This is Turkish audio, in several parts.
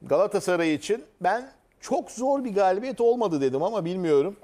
Galatasaray için ben çok zor bir galibiyet olmadı dedim ama bilmiyorum.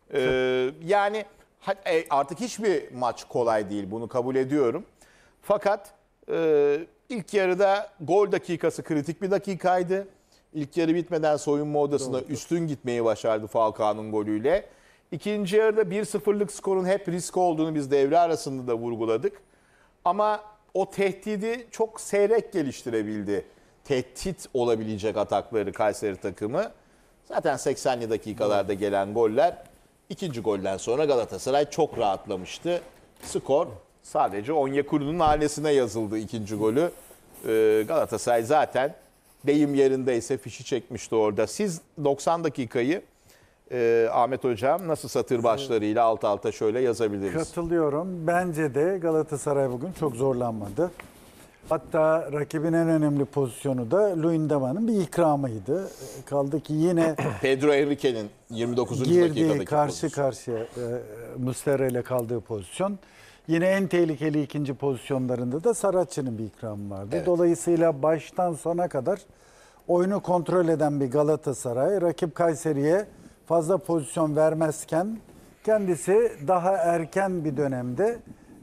Yani artık hiçbir maç kolay değil, bunu kabul ediyorum. Fakat ilk yarıda gol dakikası kritik bir dakikaydı. İlk yarı bitmeden soyunma odasına üstün gitmeyi başardı Falcao'nun golüyle. İkinci yarıda 1-0'lık skorun hep risk olduğunu biz devre arasında da vurguladık. Ama o tehdidi çok seyrek geliştirebildi. Tehdit olabilecek atakları Kayseri takımı. Zaten 80'li dakikalarda gelen goller, ikinci golden sonra Galatasaray çok rahatlamıştı. Skor sadece Onyekuru'nun hanesine yazıldı ikinci golü. Galatasaray zaten deyim yerindeyse fişi çekmişti orada. Siz 90 dakikayı Ahmet Hocam nasıl satır başlarıyla alt alta şöyle yazabiliriz? Katılıyorum. Bence de Galatasaray bugün çok zorlanmadı. Hatta rakibin en önemli pozisyonu da Luyendama'nın bir ikramıydı. Kaldı ki yine Pedro Henrique'nin 29. dakikadaki girdiği karşı pozisyon. karşıya Muslera ile kaldığı pozisyon. Yine en tehlikeli ikinci pozisyonlarında da Saracchi'nin bir ikramı vardı. Evet. Dolayısıyla baştan sona kadar oyunu kontrol eden bir Galatasaray, rakip Kayseri'ye fazla pozisyon vermezken kendisi daha erken bir dönemde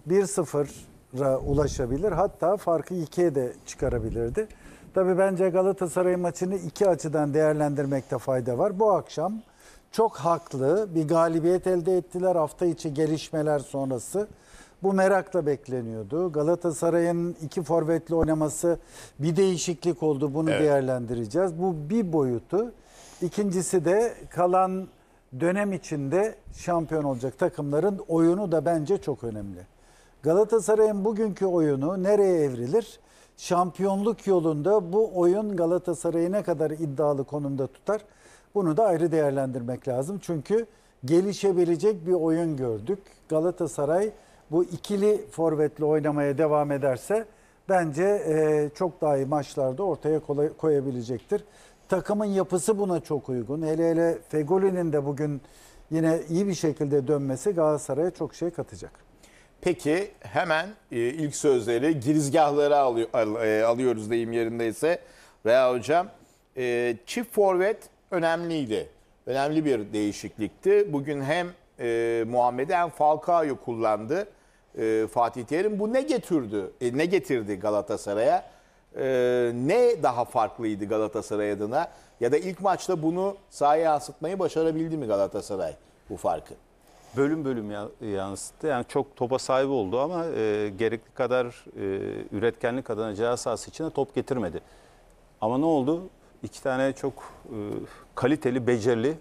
1-0'a ulaşabilir. Hatta farkı 2'ye de çıkarabilirdi. Tabii bence Galatasaray maçını iki açıdan değerlendirmekte fayda var. Bu akşam çok haklı bir galibiyet elde ettiler hafta içi gelişmeler sonrası. Bu merakla bekleniyordu. Galatasaray'ın iki forvetli oynaması bir değişiklik oldu. Bunu değerlendireceğiz. Bu bir boyutu. İkincisi de kalan dönem içinde şampiyon olacak takımların oyunu da bence çok önemli. Galatasaray'ın bugünkü oyunu nereye evrilir? Şampiyonluk yolunda bu oyun Galatasaray'ı ne kadar iddialı konumda tutar? Bunu da ayrı değerlendirmek lazım. Çünkü gelişebilecek bir oyun gördük. Galatasaray bu ikili forvetle oynamaya devam ederse bence çok daha iyi maçlarda ortaya koyabilecektir. Takımın yapısı buna çok uygun. Hele hele Fegoli'nin de bugün yine iyi bir şekilde dönmesi Galatasaray'a çok şey katacak. Peki hemen ilk sözleri girizgahlara alıyoruz deyim yerindeyse. Veya hocam çift forvet önemliydi. Önemli bir değişiklikti. Bugün hem Muhammed'i hem Falcao'yu kullandı Fatih Terim. Bu ne getirdi? Ne getirdi Galatasaray'a? Ne daha farklıydı Galatasaray adına? Ya da ilk maçta bunu sahaya yansıtmayı başarabildi mi Galatasaray bu farkı? Bölüm bölüm yansıttı. Yani çok topa sahibi oldu ama gerekli kadar üretkenlik adına ceza sahası içine top getirmedi. Ama ne oldu? İki tane çok kaliteli, becerili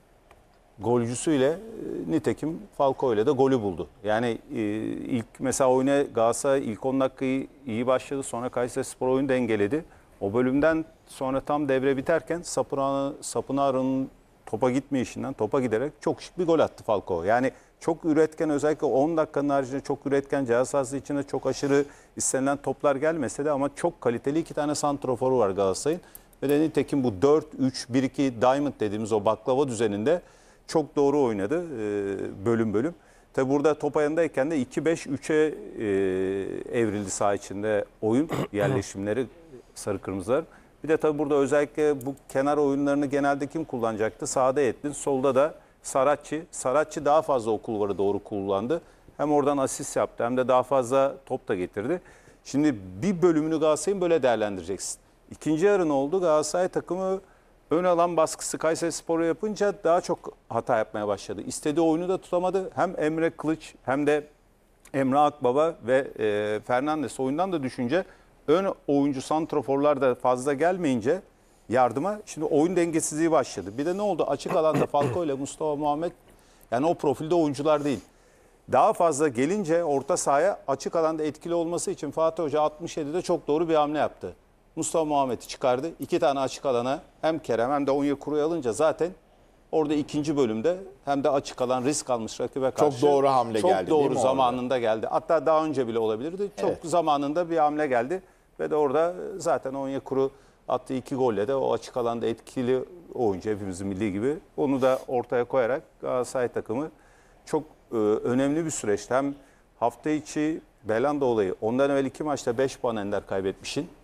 golcüsüyle nitekim Falcao ile de golü buldu. Yani ilk mesela oyuna Galatasaray ilk 10 dakikayı iyi başladı. Sonra Kayserispor oyunu dengeledi. O bölümden sonra tam devre biterken Sapınar'ın topa gitmeyişinden topa giderek çok şık bir gol attı Falcao. Yani çok üretken, özellikle 10 dakikanın haricinde çok üretken, ceza sahası içinde çok aşırı istenilen toplar gelmese de ama çok kaliteli iki tane santroforu var Galatasaray'ın. Ve de nitekim bu 4-3-1-2 Diamond dediğimiz o baklava düzeninde çok doğru oynadı bölüm bölüm. Tabi burada top ayağındayken de 2-5-3'e evrildi saha içinde oyun yerleşimleri sarı kırmızılar. Bir de tabi burada özellikle bu kenar oyunlarını genelde kim kullanacaktı? Sağda Yedlin, solda da Saracchi. Saracchi daha fazla o kulvarı doğru kullandı. Hem oradan asist yaptı hem de daha fazla top da getirdi. Şimdi bir bölümünü Galatasaray'ın böyle değerlendireceksin. İkinci yarı ne oldu? Galatasaray takımı ön alan baskısı Kayserispor'a yapınca daha çok hata yapmaya başladı. İstediği oyunu da tutamadı. Hem Emre Kılıç hem de Emre Akbaba ve Fernandes oyundan da düşünce ön oyuncu santroforlar da fazla gelmeyince yardıma şimdi oyun dengesizliği başladı. Bir de ne oldu? Açık alanda Falcao ile Mustafa Muhammed yani o profilde oyuncular değil. Daha fazla gelince orta sahaya açık alanda etkili olması için Fatih Hoca 67'de çok doğru bir hamle yaptı. Mustafa Muhammed'i çıkardı. İki tane açık alana hem Kerem hem de Onyekuru'yu alınca zaten orada ikinci bölümde hem de açık alan risk almış rakibe karşı. Çok doğru hamle geldi. Çok doğru zamanında geldi. Hatta daha önce bile olabilirdi. Çok zamanında bir hamle geldi. Ve de orada zaten Onyekuru attığı iki golle de o açık alanda etkili oyuncu hepimizin milli gibi. Onu da ortaya koyarak Galatasaray takımı çok önemli bir süreçti. Hem hafta içi Belanda olayı ondan evvel iki maçta 5 puan ender kaybetmişin.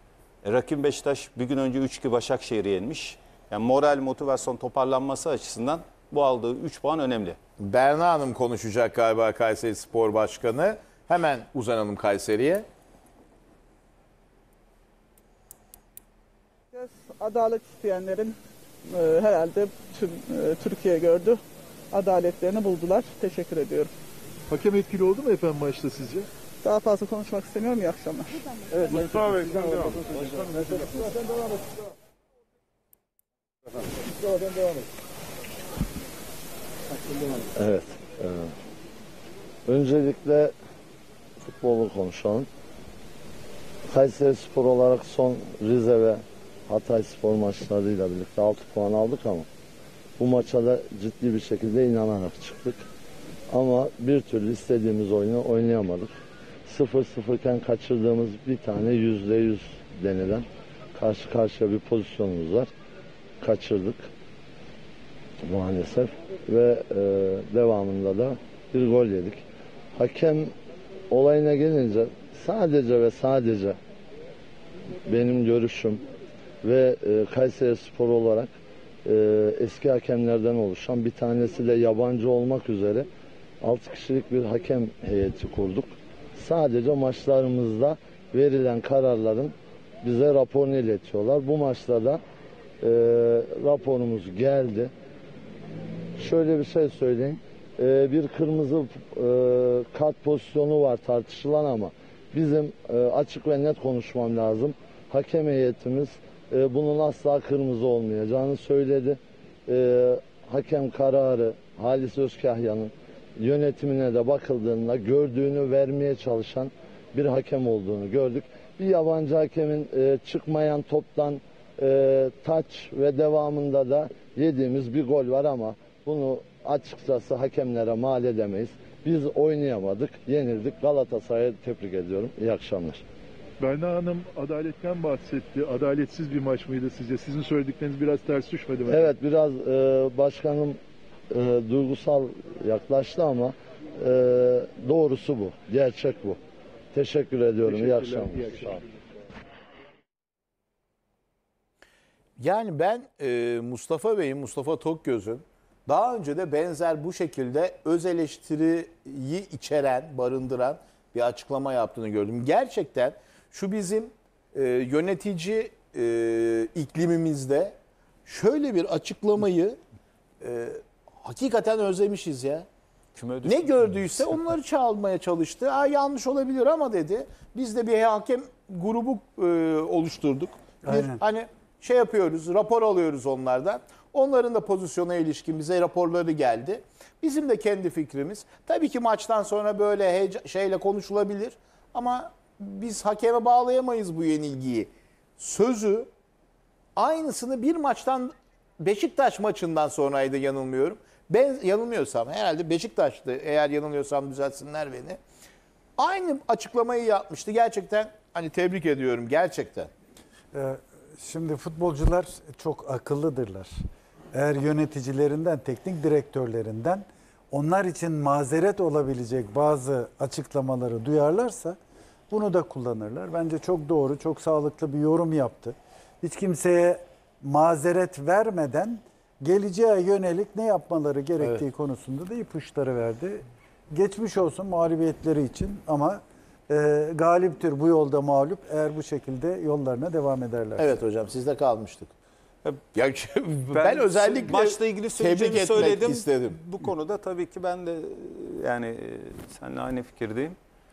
Rakip Beşiktaş bir gün önce 3-2 Başakşehir'i yenmiş. Yani moral, motivasyon toparlanması açısından bu aldığı 3 puan önemli. Berna Hanım konuşacak galiba, Kayseri Spor Başkanı. Hemen uzanalım Kayseri'ye. Adalet isteyenlerin herhalde tüm Türkiye gördü. Adaletlerini buldular. Teşekkür ediyorum. Hakem etkili oldu mu efendim maçta sizce? Daha fazla konuşmak istemiyorum. İyi akşamlar. Mustafa Bey, sen devam. Evet. Öncelikle futbolu konuşalım. Kayseri Spor olarak son Rize ve Hatay Spor maçlarıyla birlikte 6 puan aldık ama bu maça da ciddi bir şekilde inanarak çıktık. Ama bir türlü istediğimiz oyunu oynayamadık. 0-0 iken kaçırdığımız bir tane %100 denilen karşı karşıya bir pozisyonumuz var. Kaçırdık maalesef ve devamında da bir gol yedik. Hakem olayına gelince sadece ve sadece benim görüşüm ve Kayseri Spor olarak eski hakemlerden oluşan, bir tanesi de yabancı olmak üzere 6 kişilik bir hakem heyeti kurduk. Sadece maçlarımızda verilen kararların bize raporunu iletiyorlar. Bu maçta da raporumuz geldi. Şöyle bir şey söyleyeyim. Bir kırmızı kart pozisyonu var tartışılan ama bizim açık ve net konuşmam lazım. Hakem heyetimiz bunun asla kırmızı olmayacağını söyledi. Hakem kararı Halis Özkahya'nın yönetimine de bakıldığında gördüğünü vermeye çalışan bir hakem olduğunu gördük. Bir yabancı hakemin çıkmayan toptan taç ve devamında da yediğimiz bir gol var ama bunu açıkçası hakemlere mal edemeyiz. Biz oynayamadık, yenildik. Galatasaray'ı tebrik ediyorum. İyi akşamlar. Berna Hanım adaletten bahsetti. Adaletsiz bir maç mıydı sizce? Sizin söyledikleriniz biraz ters düşmedi mi? Evet, biraz başkanım duygusal yaklaştı ama doğrusu bu. Gerçek bu. Teşekkür ediyorum. İyi akşamlar. İyi akşamlar. Yani ben Mustafa Bey'in, Mustafa Tokgöz'ün daha önce de benzer bu şekilde öz eleştiriyi içeren, barındıran bir açıklama yaptığını gördüm. Gerçekten şu bizim yönetici iklimimizde şöyle bir açıklamayı hakikaten özlemişiz ya. Ne gördüyse onları çalmaya çalıştı. Yanlış olabilir ama dedi. Biz de bir hakem grubu oluşturduk. Aynen. Hani şey yapıyoruz, rapor alıyoruz onlardan. Onların da pozisyona ilişkin bize raporları geldi. Bizim de kendi fikrimiz. Tabii ki maçtan sonra böyle şeyle konuşulabilir. Ama biz hakeme bağlayamayız bu yenilgiyi. Sözü aynısını bir maçtan, Beşiktaş maçından sonraydı yanılmıyorum. Ben yanılmıyorsam herhalde Beşiktaş'tı. Eğer yanılıyorsam düzeltsinler beni. Aynı açıklamayı yapmıştı. Gerçekten hani tebrik ediyorum gerçekten. Şimdi futbolcular çok akıllıdırlar. Eğer yöneticilerinden, teknik direktörlerinden onlar için mazeret olabilecek bazı açıklamaları duyarlarsa bunu da kullanırlar. Bence çok doğru, çok sağlıklı bir yorum yaptı. Hiç kimseye mazeret vermeden geleceğe yönelik ne yapmaları gerektiği konusunda da ipuçları verdi. Geçmiş olsun mağlubiyetleri için ama galiptir bu yolda mağlup eğer bu şekilde yollarına devam ederler. Evet hocam sizde kalmıştık. Ya, ben özellikle maçla ilgili söyleyeceğimi tebrik etmek söyledim. istedim. Bu konuda tabii ki ben de yani seninle aynı fikirdeyim.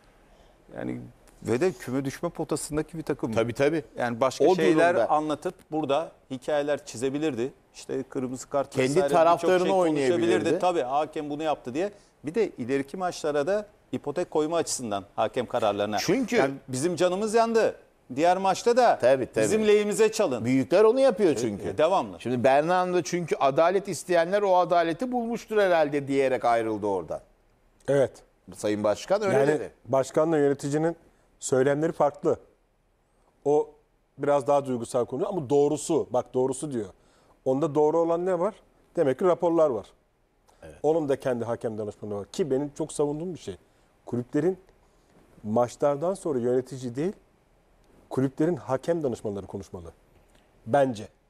Yani ve de küme düşme potasındaki bir takım. Tabii. Yani başka O şeyler durumda. anlatıp burada hikayeler çizebilirdi. İşte kırmızı kart Kendi vesaire taraftarını birçok şey oynayabilirdi. konuşabilirdi. Tabii hakem bunu yaptı diye. Bir de ileriki maçlara da ipotek koyma açısından hakem kararlarına. Çünkü- yani bizim canımız yandı. Diğer maçta da Tabii. bizim lehimize çalın. Büyükler onu yapıyor çünkü. Devamlı. Şimdi Bernan da çünkü adalet isteyenler o adaleti bulmuştur herhalde diyerek ayrıldı oradan. Evet. Sayın Başkan öyle Yani dedi. başkanla yöneticinin söylemleri farklı. O biraz daha duygusal konuşuyor ama doğrusu, bak doğrusu diyor. Onda doğru olan ne var? Demek ki raporlar var. Onun da kendi hakem danışmanı var. Ki benim çok savunduğum bir şey. Kulüplerin maçlardan sonra yönetici değil, kulüplerin hakem danışmanları konuşmalı. Bence.